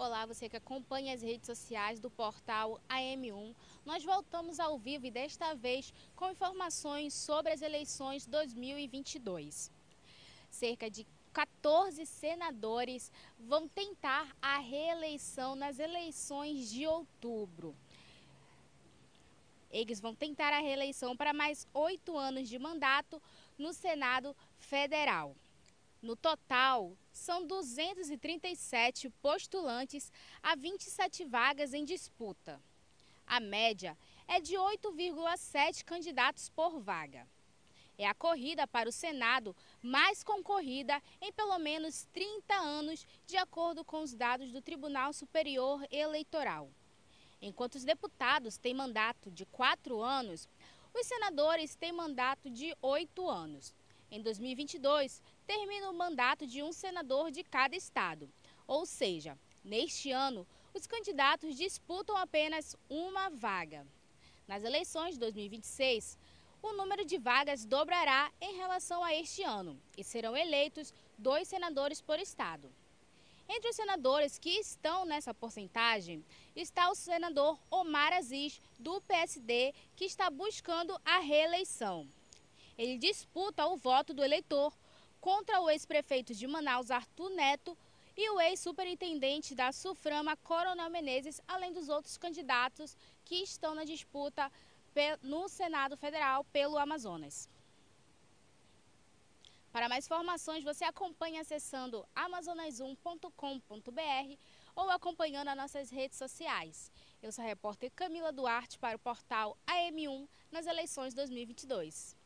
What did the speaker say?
Olá, você que acompanha as redes sociais do portal AM1. Nós voltamos ao vivo e desta vez com informações sobre as eleições 2022. Cerca de 14 senadores vão tentar a reeleição nas eleições de outubro. Eles vão tentar a reeleição para mais 8 anos de mandato no Senado Federal. No total, são 237 postulantes a 27 vagas em disputa. A média é de 8,7 candidatos por vaga. É a corrida para o Senado mais concorrida em pelo menos 30 anos, de acordo com os dados do Tribunal Superior Eleitoral. Enquanto os deputados têm mandato de 4 anos, os senadores têm mandato de 8 anos. Em 2022, termina o mandato de um senador de cada estado. Ou seja, neste ano, os candidatos disputam apenas uma vaga. Nas eleições de 2026, o número de vagas dobrará em relação a este ano e serão eleitos 2 senadores por estado. Entre os senadores que estão nessa porcentagem está o senador Omar Aziz, do PSD, que está buscando a reeleição. Ele disputa o voto do eleitor contra o ex-prefeito de Manaus, Arthur Neto, e o ex-superintendente da Suframa, Coronel Menezes, além dos outros candidatos que estão na disputa no Senado Federal pelo Amazonas. Para mais informações, você acompanha acessando amazonas1.com.br ou acompanhando as nossas redes sociais. Eu sou a repórter Camila Duarte para o portal AM1 nas eleições 2022.